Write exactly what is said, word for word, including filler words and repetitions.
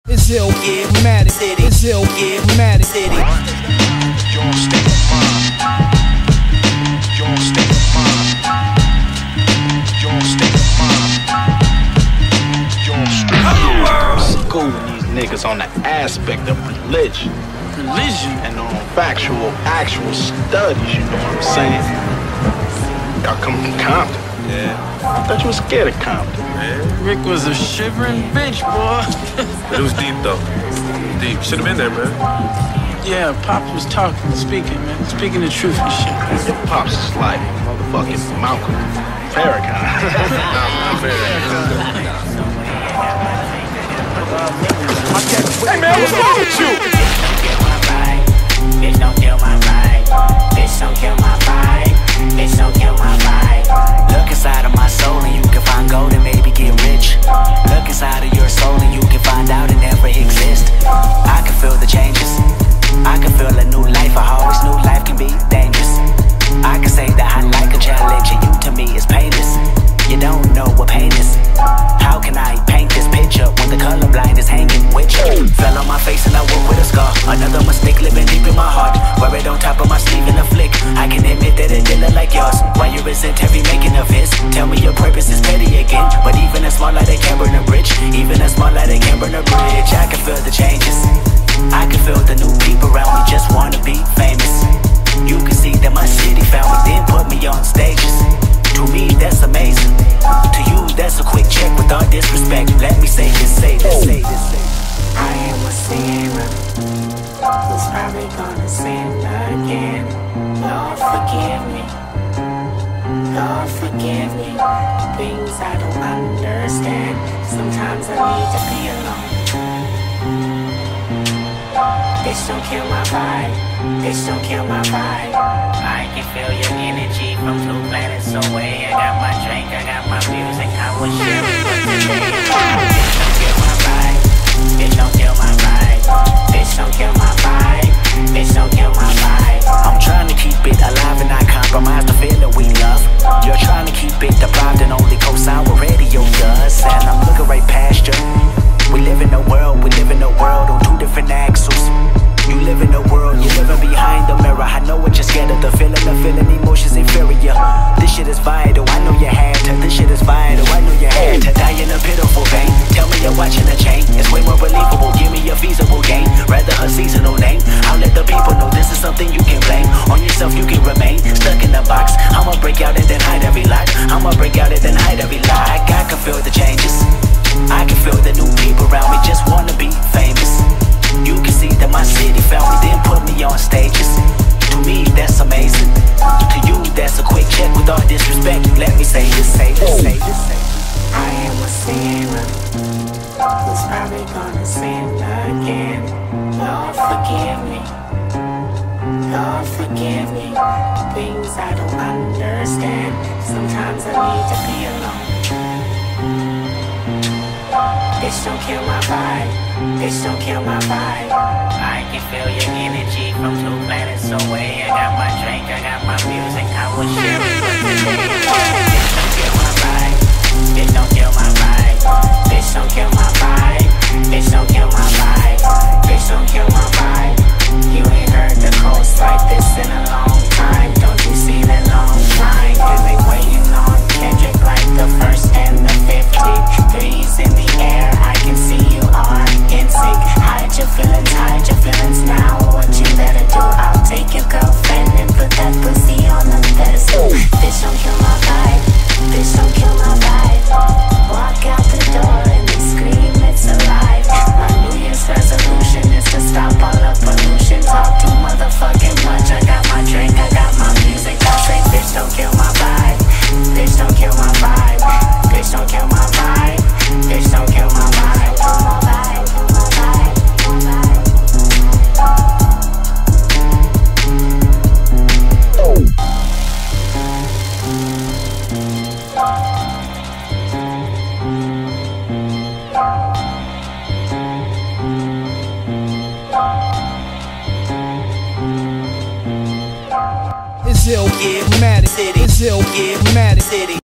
It's Illmatic. It's Illmatic. Your state of mind. Your state of mind. Your state of mind. Your state of mind. Schooling these niggas on the aspect of religion. Religion? And on factual, actual studies, you know what I'm saying? Y'all come from Compton. Yeah. I thought you was scared of Compton. Man, Rick was a shivering bitch, boy. But it was deep, though. Deep. Should have been there, man. Yeah, Pops was talking, speaking, man. Speaking the truth and shit. Your Pops is like motherfucking Malcolm Farrakhan. Not fair. Hey, man, what's wrong with you? Bitch, don't kill my vibe. Bitch, don't kill my vibe. Bitch, don't kill my vibe. Look inside of my soul and you can find gold and maybe get rich. Look inside of your soul and you can find out it never exists. I can feel the changes. I can feel a new life. I always knew life can be dangerous. I can say that I like a challenge and you to me is painless. You don't know what pain is. How can I paint this picture when the colorblind is hanging with you? Fell on my face and I woke with a scar. Another mistake living deep in my heart. Wear it on top of my sleeve in a flick. I can admit that it didn't look like yours. Why you resent every making of his? Tell me your purpose is petty again. But even a small light, they can't burn a bridge. Even a small light, they can't burn a bridge. I can feel the changes. I can feel the new people around me just wanna be famous. You can see that my city found me, then put me on stages. To me, that's amazing. To you, that's a quick check with all disrespect. Let me say this, say this, say this. I am a sinner who's probably gonna sin again. Lord, forgive me. Lord, forgive me. Things I don't understand. Sometimes I need to be alone. Bitch, don't kill my vibe. Bitch, don't kill my vibe. I can feel your energy from two planets away. I got my drink, I got my music. I was sharing with today. Bitch, don't kill my vibe. Bitch, don't kill my vibe. Bitch, don't kill my vibe. Bitch, don't kill my vibe. I'm trying to keep it alive and not compromise the feeling we love. You're trying to keep it deprived and only co-sign what radio does. And I'm looking right past you. We live in a world, we live in a world on two different axles. You live in a world, you're living behind the mirror. I know what you're scared of, the feeling, the feeling, emotions inferior. This shit is vital, I know you had to. This shit is vital, I know you had to. Die in a pitiful vein, tell me you're watching a chain. It's way more believable, give me a feasible game. Rather her seasonal name, I'll let the people know this is something you can blame. On yourself you can remain, stuck in the box. I'ma break out and then hide every lie. I'ma break out and then hide every lie. I can feel the changes, I can feel the new people around me just wanna be famous. You can see that my city found me, then put me on stages. To me, that's amazing. To you, that's a quick check with all disrespect. Let me say this, say this, say this, say this. I am a sinner who's probably gonna sin again. Lord, forgive me. Lord, forgive me. Things I don't understand. Sometimes I need to be alone. Bitch, don't kill my vibe. Bitch, don't kill my vibe. I can feel your energy from two planets away. I got my drink, I got my music. I was sharing with today. Bitch, don't kill my vibe. Bitch, don't kill my vibe. Bitch, don't kill my vibe. Bitch, don't kill my vibe. Bitch, don't kill my vibe. You ain't heard the coast like this in a long time. Don't you see that long line? And they waiting on Kendrick like the first and the fifty-threes in the air. I can see you are in sync. Hide your feelings, hide your feelings now. What you better do, I'll take your girlfriend and put that pussy on the pedestal. Bitch, don't kill my vibe. Bitch, don't kill my vibe. Walk out the door and they scream it's alive. My New Year's resolution is to stop all the pollution. Talk too motherfucking much. I got my drink, I got my music. I say bitch, don't kill my vibe. Bitch, don't kill my vibe. Bitch, don't kill my vibe. Bitch, don't kill my vibe. Kill my vibe. Kill my vibe. Kill my vibe. It's Illmatic. It's Illmatic.